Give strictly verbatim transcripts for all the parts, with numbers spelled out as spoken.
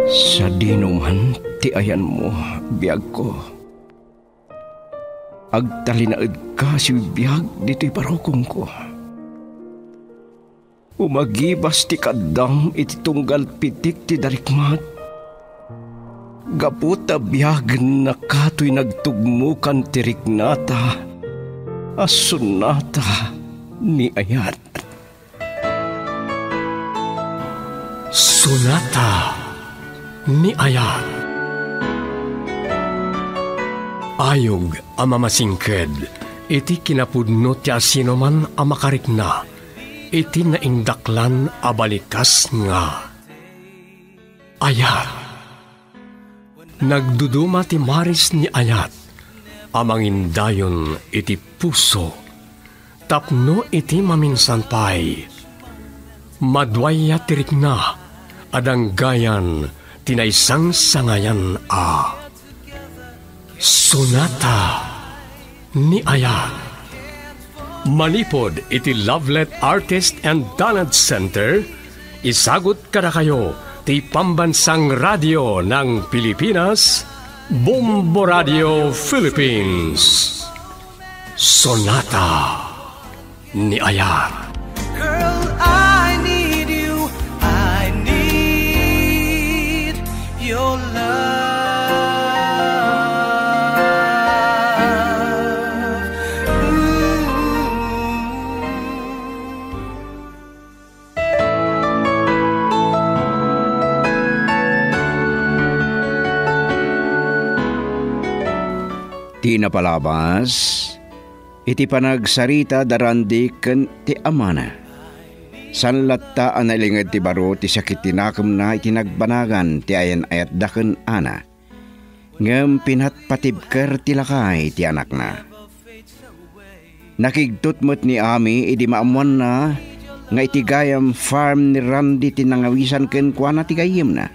Sa dinuman ti ayan mo, biyag ko. Agtalinaed ka si biyag dito'y parokong ko. Umagibas ti kadam iti tunggal pitik ti darikmat. Gaputa biyag na kato'y nagtugmukan ti riknata, asunata ni ayat. Sunata ni ayat. Ayog ang mamasingked, iti kinapudno ti asinoman ang makarikna, iti naindaklan abalikas nga. Ayat. Nagduduma ti maris ni ayat, amangindayon iti puso, tapno iti maminsan pay. Madwaya tirikna, adang gayan, tinaysang sangayan a. Sonata ni ayat. Manipod iti Lovelet Artist and Talent Center, isagot kada kayo ti Pambansang Radio ng Pilipinas, Bombo Radio Philippines. Sonata ni ayat. Girl, I need you. I need your love. Ti napalabas, iti panagsarita darandi ken ti amana. Sanlatta analinged ti baro ti sakit tinakam na iti nagbanagan ti ayan ayat daken ana. Ngem pinatpatibker ti lakay ti anak na. Nakigtutmot ni Ami idi maamuan na nga iti gayam farm ni Randy tinangawisan ken kuana ti gayem na.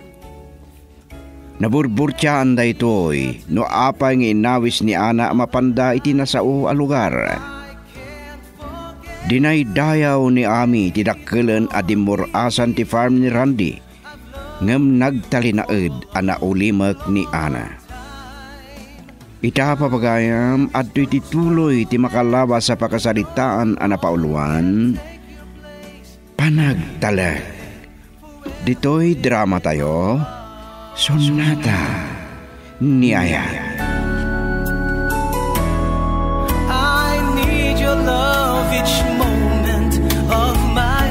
Naburburtiyaan da ito'y no apay nga inawis ni Ana mapanda iti nasao a lugar. Dinaydayaw ni Ami ti dakkelan a dimurasan ti farm ni Randy ngem nagtalinaed a naulimek ni Ana. Ita papagayam at iti tuloy ti makalabas sa pakasalitaan a napauluan, panagtalag. Dito'y drama tayo, Sonata ni ayat. I need your love each moment of my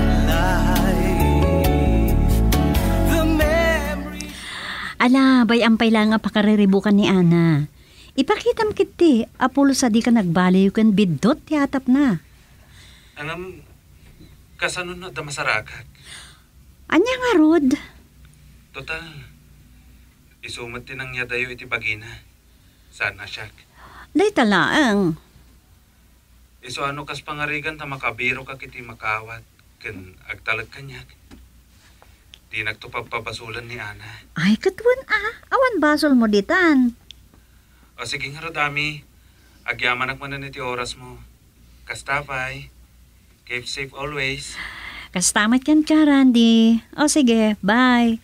life. The memory. Ala, bayampay lang nga pakariribukan ni Ana. Ipakitam kiti, apulo sa di ka nagbaliw kan bidot tiyatap na. Anam, kasano na da masaragag? Anya nga, Rod? Total, isumat din ang yadayo iti bagina. Sana siya. Day talaang. Iso ano kas pangarigan ta makabiro ka kiti makawat. Ken agtalag kanyak. Di nagtupagpabasulan ni Ana. Ay, katwan ah. Awan basol mo ditan. O sige nga Rodami, agyaman akmanan iti oras mo. Kastapay, keep safe always. Kastamat yan ka, Randy. O sige, bye.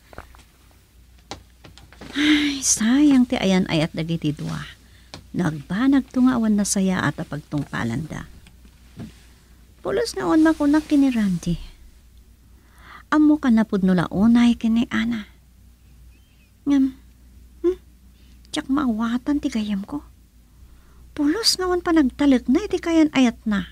Ay, sayang ti ayan ayat dagiti dua. Nagbanag tungawan na saya at apagtungpalanda. Pulos na on makunak kini Randy. Amo ka na pud nula unay kini Ana. Ngam, hmm, tsak maawatan ti gayam ko. Pulos nga on pa nagtalik na iti kayan ayat na.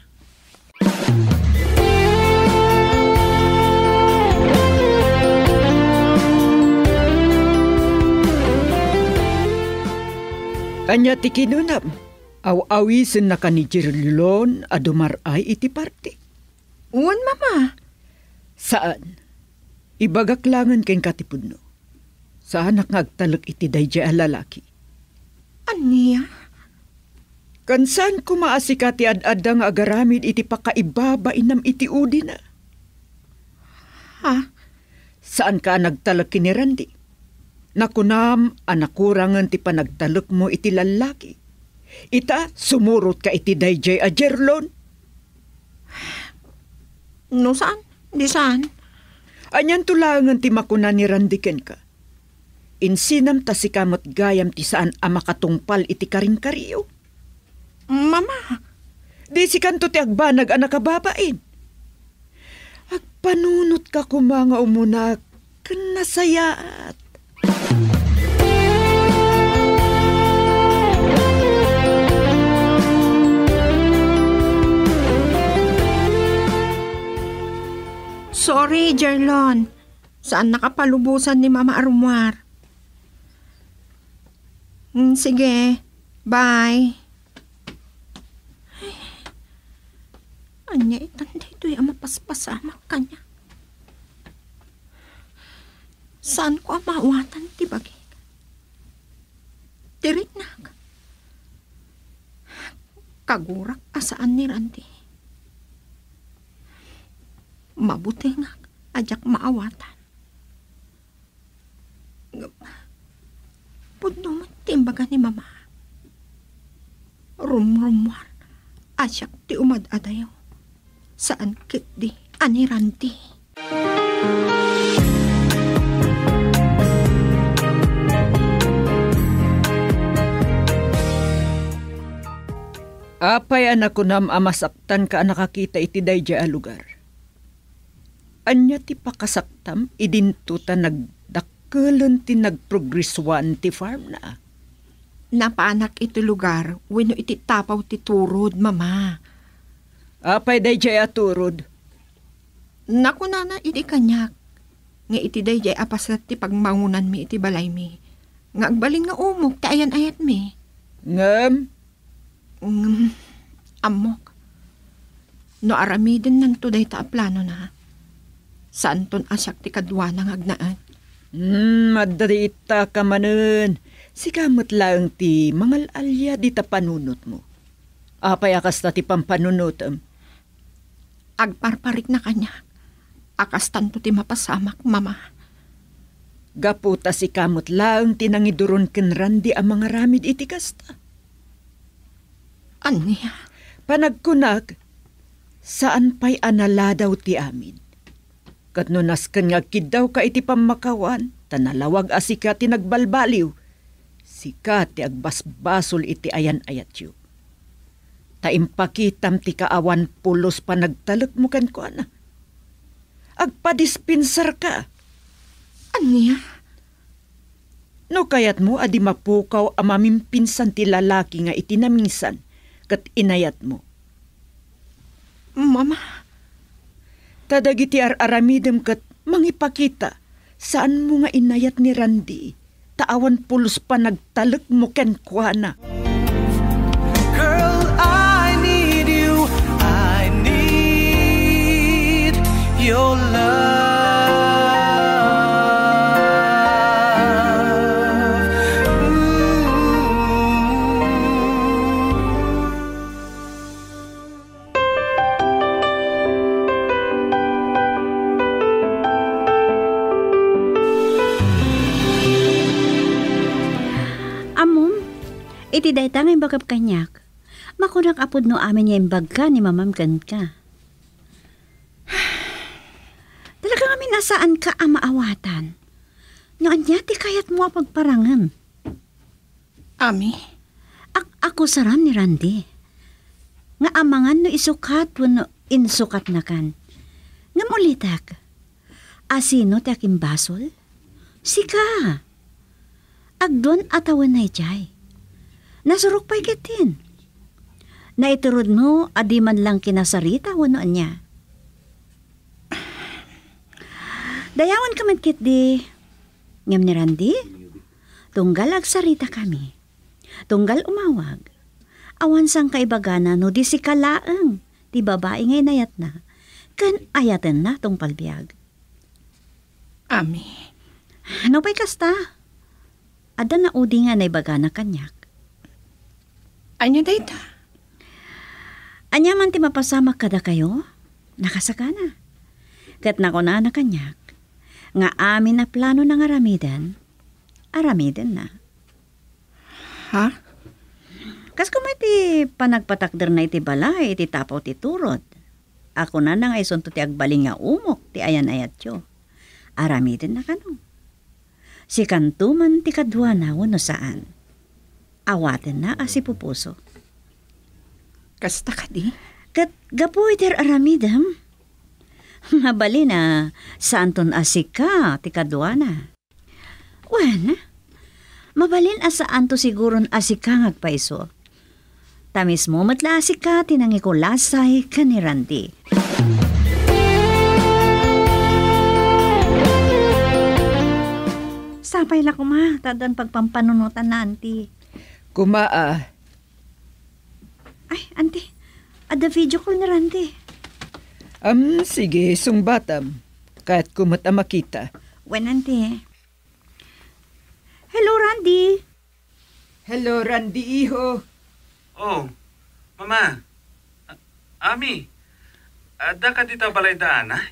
Kanya ti kinunam, aw-awisin na ka ni Jirlon a dumaray iti party. Uwan, mama. Saan? Ibagaklangan ken katipudno. Saan nakagtalak iti dayjay a lalaki? Aniya? Kansan kumaasika ti ad-adda nga agaramid iti pakaibaba inam iti udi na? Ha? Saan ka nagtalak kini Randy? Nakunam, anakurangan ti panagtalok mo iti lalaki. Ita, sumurot ka iti dayjay a Jerlon. No, saan? Di saan? Anyan tulangan ti makuna ni randiken ka. Insinam ta si kamot gayam ti saan a makatungpal iti karing-kariyo. Mama, Di si kanto ti agbanag anak kababain. Agpanunot ka kumanga umunak ken nasayaat. sorry, Jerlon. Saan nakapalubusan ni Mama Arumar? Hmm, sige, bye. Ay, anya itanda ito'y ang mapaspasama kanya. Saan ko ang maawatan ti bagay? Tirit na. Kagurak asaan ni Randy. Mabuti nga, ajak maawatan. Pudno mo timbaga ni Mama. Rumrumwar, ajak ti umad-adayaw. Saan kit di ani Randy. Apay anak ko nam amasaktan ka nakakita iti dayja a lugar. Anya ti pakasaktam idintuta nagdakkelan ti nagprogreswan ti farm na. Napaanak iti lugar, wino iti tapaw ti turod, Mama. Apay dayja a turod. Naku na iti kanyak. Nga iti dayjay apasat ti pagmangunan mi iti balay mi. Nga agbaling nga umok, ti ayan-ayat mi. Ngam, Mm, amok. No aramidin nan today ta plano na. Saan ton asyak ti kadwa ng agnaan? hmm, madarita ka manen. Sikamot lang ti mangalalya di ta panunot mo. Apay akas na ti pampanunotam. Agparparik na kanya. Akas tanto ti mapasamak, Mama. Gaputa si kamot lang tinangiduron ken Randy ang mga ramid iti kasta. Anya? Panagkunag, saan pa'y anala daw ti amin? Katnunas kan nga kidaw ka iti pamakawan, tanalawag asika ti nagbalbaliw. Sika ti agbasbasol iti ayan-ayat yu. Taimpakitam ti kaawan pulos pa nagtalek mo kan ko ana. Agpadispensar ka. Anya? No kayat mo adi mapukaw amamimpinsan ti lalaki nga itinaminsan kat inayat mo. Mama. Tadagiti ar-aramidem kat mangipakita saan mo nga inayat ni Randy. Taawan pulos pa nagtalek mo ken kuana. Girl, I need you. I need your love. Iti dayta nga imbagap kanyak. Makunak apod no amin niya imbag ka ni mamamkan ka. Talaga nga minasaan ka ang maawatan. No anya ti kayat mo pagparangan. Ami? Ak ako saram ni Randy. Nga amangan no isukat wano insukat na kan. Nga mulitak. Asino ti aking basol? Sika. Agdon atawan na ijay. Nasurok pa'y kitin. Naiturod mo, adi man lang kinasarita, wano niya. Dayawan ka man kit di. Ngam ni Randy, tunggal agsarita kami. Tunggal umawag. Awan sang kaibagana no di si kalaang. Ti babae ngay nayat na. Kan ayatan na tong palbiag. Ami. Ano pa'y kasta? Ada na udi nga na ibagana kanyak. Anya dayta? Anya man ti mapasama kada kayo, nakasakana. Kat nako na na kanyak, nga amin na plano ng aramidan, aramidan na. Ha? Kas kumay ti panagpatakder na iti balay, iti tapaw ti turod. Ako na na nga isunto ti agbaling nga umok, ti ayan-ayat yo. Aramidin na kano. Si kantuman ti kadwa na wano saan. Awaten na asi pupuso. Kasta ka di? Kat gapoy ter aramidam. Mabali na saan ton asika ti kadwa na. Wen, mabalin asaan to siguron asika ngagpaiso. Tamis mo matla asika tinangikulasay ka ni Randy. Sapay la kuma, tadan pagpampanunutan na, auntie. Kumaa, Ay, auntie, ada video call ni Randy. am sige, sungbatam. Kahit kumata makita. Wen, auntie. Hello, Randy. Hello, Randy, iho. Oh, mama. A- Ami. Ada ka dito balay daan, ha?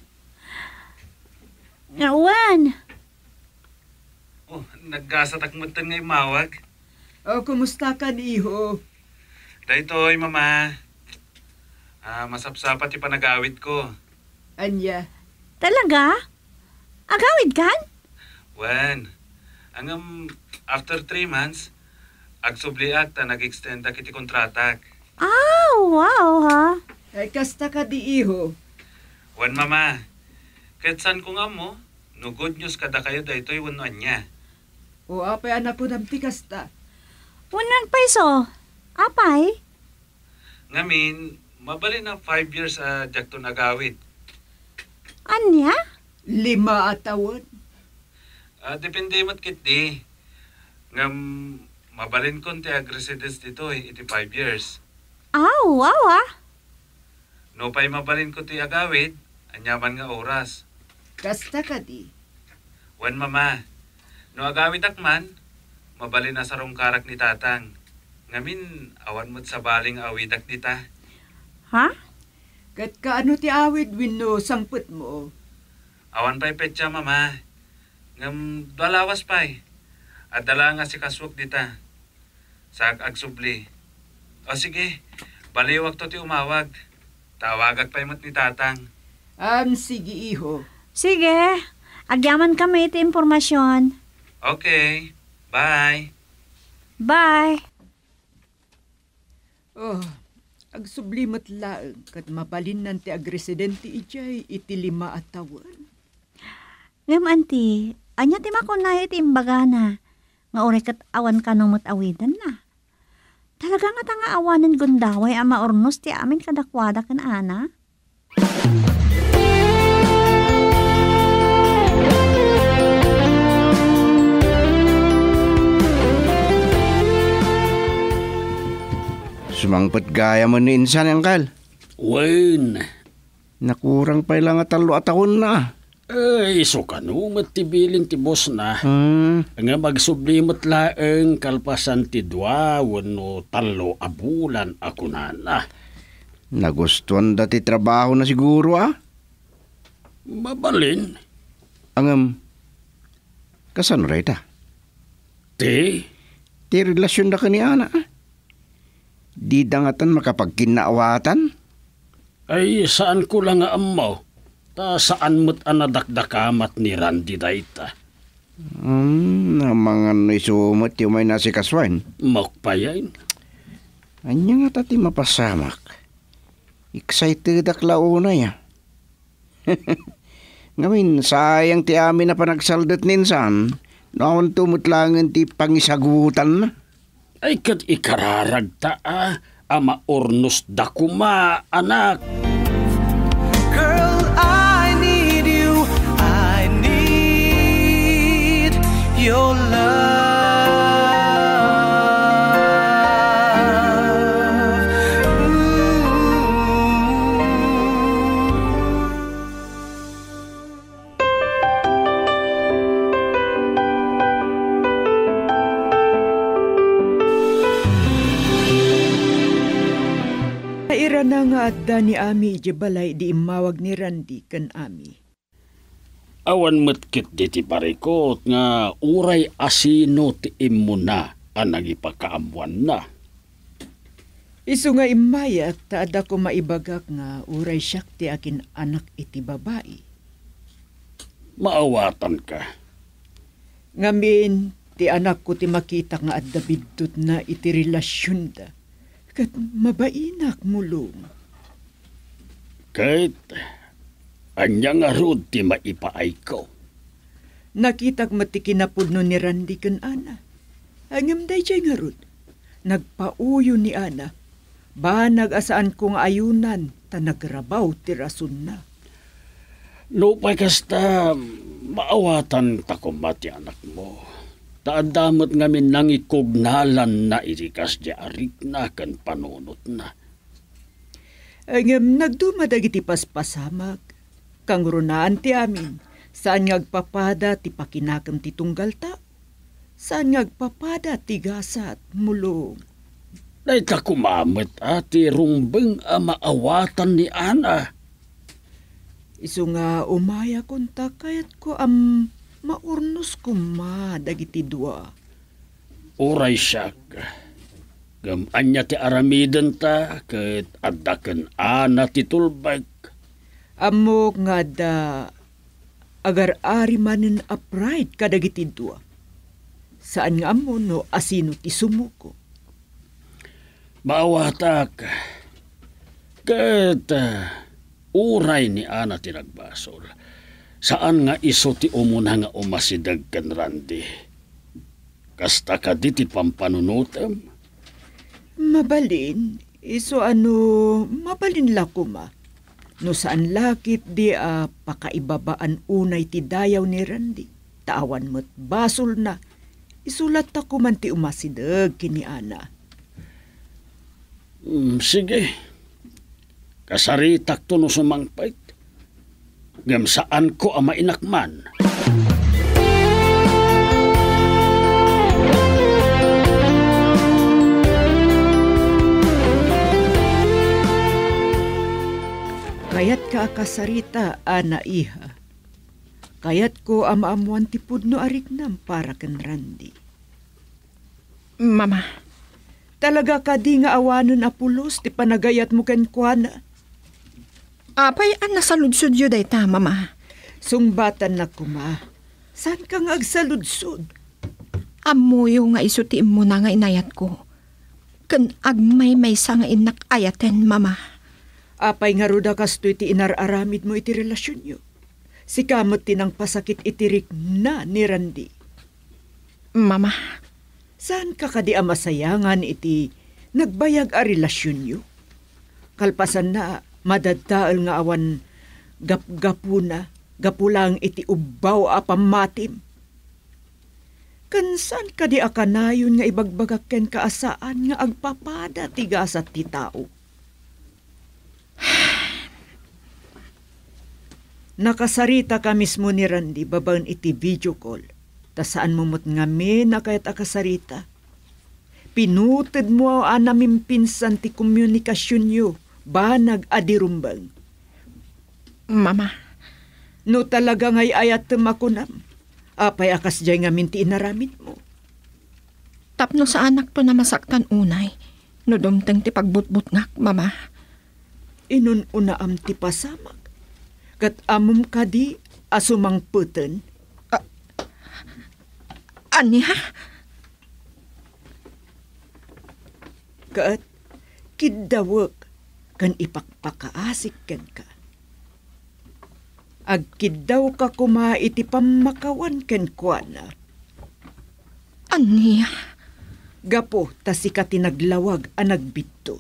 Wen. Oh, naggasatak mo ito ngay mawag. O, kumusta ka, iho? Daytoy, mama. Ah, masapsapat yung panagawid ko. Anya, Talaga? Agawid kan? Wen, hanggang after three months, agsubliak ta nag-extend ta kiti kontratak. Ah, wow ha. ay kasta ka di, iho. Wen, mama. Kahit saan ko nga mo, no good news kada kayo daytoy wano anya. O, apay anak ko namti kasta. Wanan paiso. Apay? Ngamin, mabali na five years a uh, jakto nagawid. Anya? Lima atawon. Ah, depende mat kit di. Ngam, mabalin kon ti ag-residence dito eh, iti five years. Ah, wow ah. No pa'y mabalin ko ti agawid, anyaman nga oras. Kasta ka di. Wan mama, no agawid akman, mabalin na sa karak ni tatang. Ngamin, awan mo't sa baling awidak dita. Ha? Kat kaano ti awid wino sangput mo. Awan pa'y petsa mama. Ngam, dalawas pa'y. At dala nga si kaswak dita. Sa agsubli. O sige, baliwag to ti umawag. Tawagag pa'y mat ni tatang. Am sige, iho. Sige. Agyaman kami iti impormasyon. Okay, bye. Bye. Oh, agsublimat laeng kat mabalin nanti agresidente ijay iti lima atawon. Ngam, auntie, anya ti makunay iti imbaga na. Nga uri kat awan ka numot awidan na. Talaga nga ta nga awanan gundaway ama ornos ti amin kadakwada kan ana. Sumangpet gaya mo ni insan ang kal. Wen, Nakurang pa lang at talo at taon na. ay so kanumat ti bilin ti boss na. Hmm, Nga magsublimot laeng kalpasan ti dua wano talo a bulan ako na na. nagustuhan dati trabaho na siguro ah. Mabalin, Ang um, kasan rita? ti, Ti relasyon na kaniana ah. Di dangatan makapagkinaawatan. ay saan ko lang nga amaw. Ta saan mo't anadakdakamat ni Randy dayta. Hmm, na mga naisumot yung may nasikaswan. Makpayain. Anya nga tati mapasamak. Excited ak launa ya. Ngamin, sayang ti amin na panagsaldot ninsan. Noon tumutlangan ti pangisagutan na. Ay kat ikararagta ah. Ama ornos dakuma anak. Girl, I need you. I need your love. Ooh. Naira na nga adda ni Ami ije balay di imawag ni Randy kan Ami. Awan metkit diti parikot nga uray asino ti imo na ang nagipakaamuan na. Isu nga imayat taada ko maibagak nga uray siyak ti akin anak iti babae. maawatan ka. Ngamin, ti anak ko ti makita nga adda bidtot na iti relasyon da. Kat mabainak mulong. Kahit anya nga rod ti maipaay ko. Nakitak mati kinapudno ni Randy kan ana. Angam day jay nga rod. Nagpauyo ni ana. Ba nag-asaan kong ayunan ta nagrabaw ti rason na. No pa'y kasta maawatan ta kumati anak mo. Taadamot ngamin nang ikugnalan na irikas di arik na kan panunot na. Angam nagdumadag iti paspasamag. Kang runaan ti amin. Saan ngagpapada ti pakinakam ti tunggal ta? Saan ngagpapada ti gasat mulong? Day ta kumamit ati rumbeng a maawatan ni ana. Isu nga umaya kunta kayat ko am maurnos kuma dagiti dua. Uray siya ka. Gam anya ti aramiden ta ket addaken ana ti tulbag. Amok nga da agar ari manen a pride kadagiti dua. Saan nga amo no asino ti sumuko? Maawatak. Ket uh, uray ni ana ti nagbasol. Saan nga iso ti umuna nga umasidag kan Randy? Kasta ka di ti pampanunutem? Mabalin. Iso ano, mabalin lakuma. No saan lakit di a uh, pakaibabaan unay ti dayaw ni Randy. Tawan mo't basol na. Isulat ako man ti umasidag kini ana. Mm, sige. Kasaritak to no sumangpait. Ngam saan ko ang mainakman. Kayat ka kasarita, ana iha. Kayat ko amaamuan ti pudno ariknam para ken Randy. Mama. Talaga ka di nga awanon apulos ti panagayat mo ken kuana. Apay an nasaludsod yu day ta, mama. Sungbatan na kuma. Saan ka nga agsaludsod? Amuyo nga isuti mo na nga inayat ko. Kan agmay may sa nga inak ayaten, mama. Apay nga ruda kasto iti inararamid mo iti relasyon nyo. Si kamot tinang pasakit itirik na ni Randy. Mama. Saan ka kadi amasayangan iti nagbayag a relasyon nyo? Kalpasan na madadaal nga awan gap-gapu na, gapulang iti ubaw a pamatim. Kansan kadi akanayon nga ibagbagak ken kaasaan nga agpapada tigasat ti tao? Nakasarita ka mismo ni Randy babaen iti video call. Ta saan mo mo't ngamin na kaya't akasarita. Pinuted mo ang anaming pinsan ti komunikasyon nyo. Ba nag-adirumbang? Mama. No talaga ngay ayat makunam. Apay akas jay ngamin ti inaramid mo. Tapno sa anak to na masaktan unay. No dumteng ti pagbutbut ngak, mama. Inun unaam ti pasamag. Kat amom kadi asumang puten. Ani ha? Kat, kidawag kan ipakpakaasik ken ka. Agkidaw ka kuma iti pamakawan ken kuana. Ani ha? Gapo ta si ka tinaglawag a nagbiton.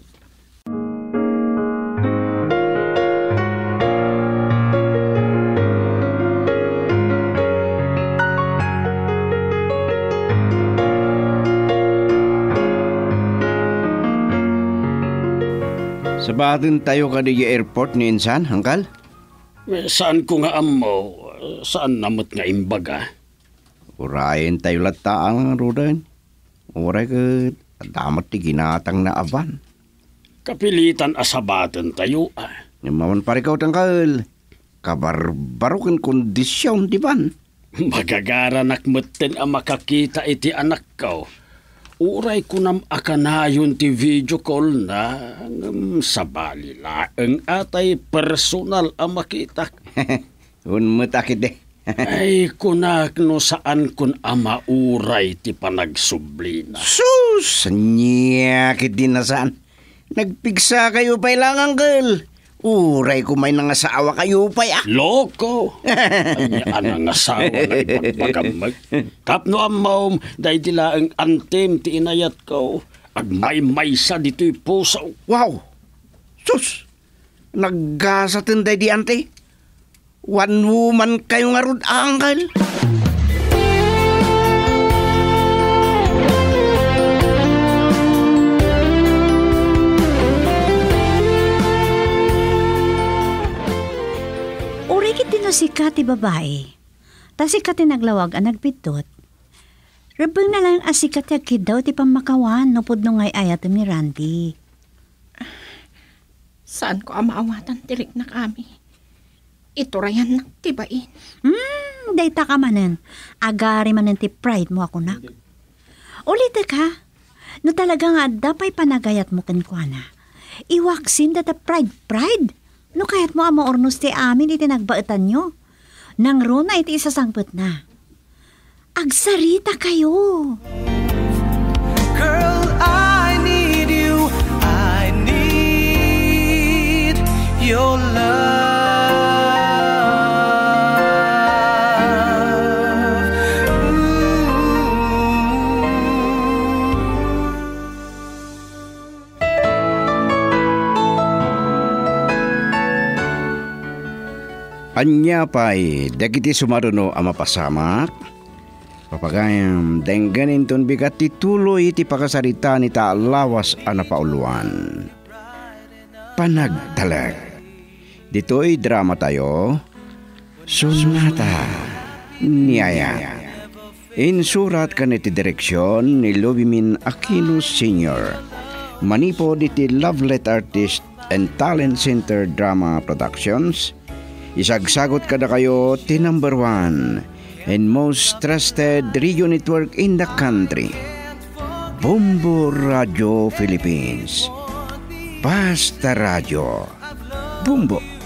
Sabatin tayo ka di airport ni Insan, hangkal? Eh, saan ko nga amo? Saan namot nga imbaga? Urayin tayo lataang rudan. Uray ka damat ti ginatang na aban. Kapilitan asabaten tayo ah. Namaman pare ka tangkal. Kabarbaro ken kondisyon di ban. Magagara nakmeten ang makakita iti anak ko. Uray ko nam akanayon ti video call na um, sa bali laeng atay personal ang makita. Unmet akit eh. Ay, kunak no saan kun ama uray ti panagsublina. Sus! Niya kiti na saan. Nagpigsa kayo pa ilang, Uncle. Uray ko may nangasawa kayo pa ya. Loko! Ay, anang asawa na ipagpagamag. Tapno amaw, dahil tila ang antem ti inayat ko. Ag may maysa dito'y puso. Wow! Sus! Naggasa tinday di ante. One woman kayo nga rod, Uncle. No si Kati babae, ta si Kati naglawag ang nagpitot. Rebeng na lang asikat yagkid daw ti pamakawan no pudno ngay ayat ni Randy. Saan ko ang maawatan tirik na kami? Ito rayan na tibain. Hmm, dayta ka manen. Agari manen ti pride mo ako nak. Ulit ka, no talaga nga dapay panagayat mo kenkwana. Iwaksin data pride, pride. No kahit mo amo ornos ti amin iti nagbaetan nyo. Nang runa iti isasangpet na. Agsarita kayo. Girl, I need you. I need your love. Anya pa'y dagiti sumaruno ang mapasamak. Papagayam, dengganin ton bigat tituloy iti pakasarita ni taalawas ang napauluan. Panagtalag. Dito'y drama tayo. Sonata Niyaya. Insurat ka niti direksyon ni Lubimin Aquino Senior Manipod iti Lovelet Artist and Talent Center Drama Productions. Isagsagot kada kayo ti number one and most trusted radio network in the country. Bombo Radio Philippines. Basta Radio. Bombo.